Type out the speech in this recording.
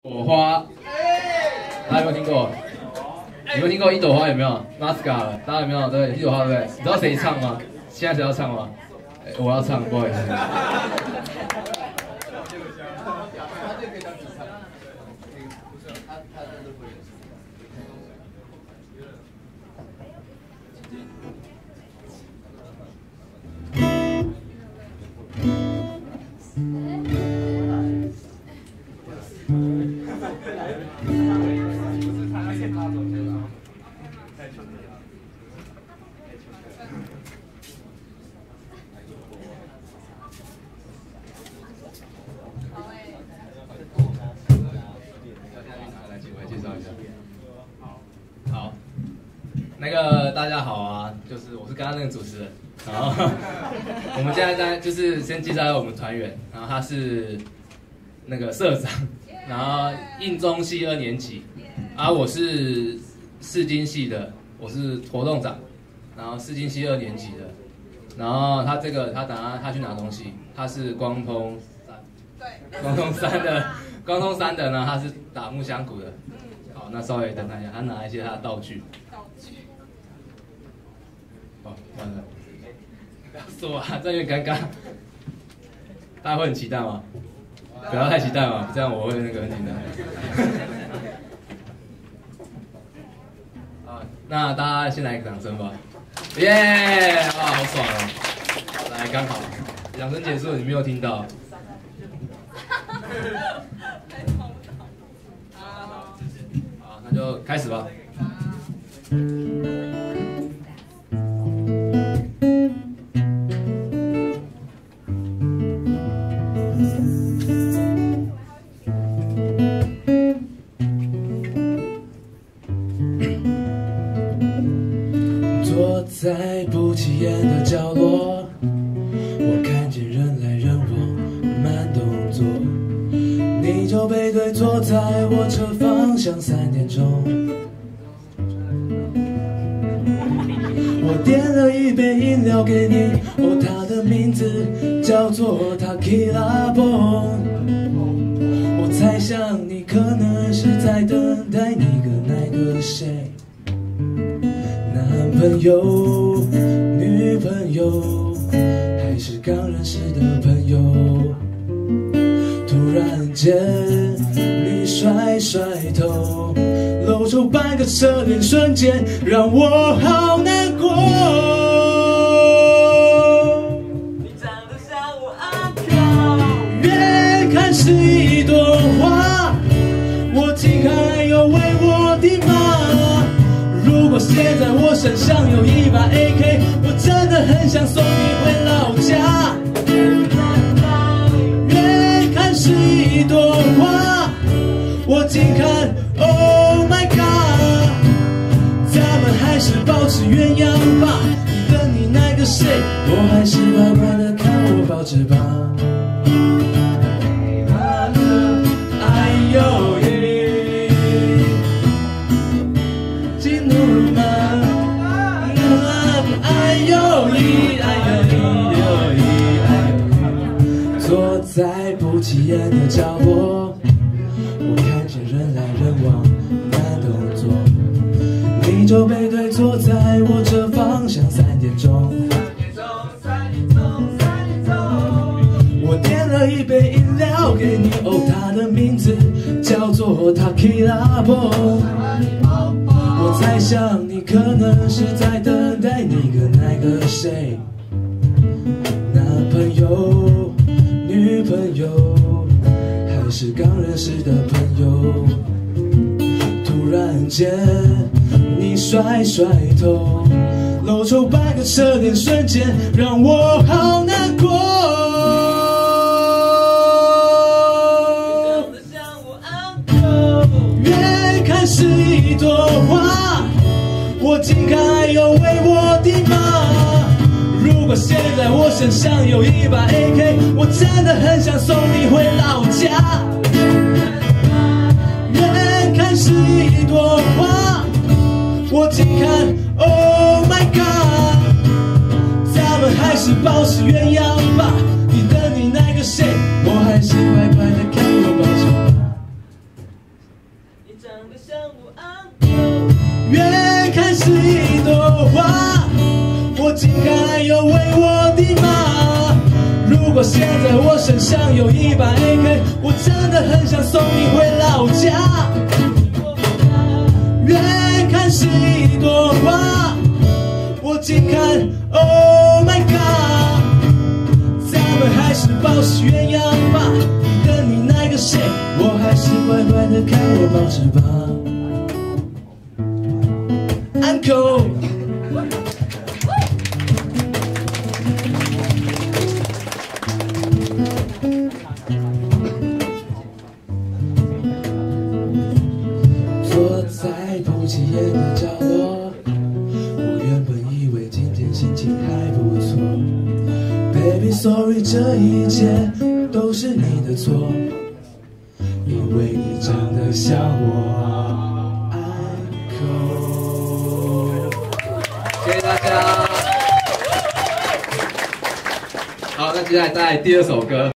朵花，大家有没有听过？有没有听过一朵花？有没有 ？Masca， 大家有没有？对，一朵花，对不对？你知道谁唱吗？现在谁要唱吗？我要唱，不好意思。大家好啊，就是我是刚刚那个主持人，然后我们现在就是先介绍我们团员，然后他是那个社长，然后应中系2年级，我是世经系的，我是活动长，然后世经系2年级的，然后他等下他去拿东西，他是光通3的呢，他是打木箱鼓的，好，那稍微等他一下，他拿一些他的道具。哦，完了，不要说啊，这有点尴尬。大家会很期待吗？不要太期待嘛，这样我会很紧张。好，那大家先来一个掌声吧。耶！哇，好爽哦！来，刚好，掌声结束，你没有听到。好，那就开始吧。 在不起眼的角落，我看见人来人往，慢动作，你就背对坐在我车方向3点钟。我点了一杯饮料给你，它的名字叫做 Tequila Bon。我猜想你可能是在等待那个谁。男朋友、女朋友，还是刚认识的朋友？突然间，你甩甩头，露出半个侧脸，瞬间让我好难过。你长得像我uncle，远看是一朵花，我近看又为我的妈。如果现在我身上有一把 AK， 我真的很想送你回老家。远看是一朵花，我近看 Oh my God， 咱们还是保持鸳鸯吧。你跟你那个谁，我还是乖乖的看我保持吧。哎呦耶！坐在不起眼的角落，我看见人来人往，慢动作，你就背对坐在我这方向3点钟。我点了一杯饮料给你，它的名字叫做 Tequila Bon。我猜想你可能是在等待那个谁，男朋友、女朋友，还是刚认识的朋友？突然间，你甩甩头，露出半个侧脸，瞬间让我好难过。远看是一朵花，我近看又为我的妈。如果现在我身上有一把 AK， 我真的很想送你回老家。远看是一朵花，我近看 Oh my God， 咱们还是保持鸳鸯吧。你跟你那个谁，我还是乖乖的看我保持吧。 远看是一朵花，我近看有为我的妈。如果现在我身上有100 AK， 我真的很想送你回老家。远看是一朵花，我近看 Oh my God， 咱们还是保持原样吧。你跟你那个谁，我还是乖乖的看我宝翅膀。Uncle。坐在不起眼的角落，我原本以为今天心情还不错。Baby sorry， 这一切都是你的错，因为你长得像我。 谢谢大家。好，那接下来带来第2首歌。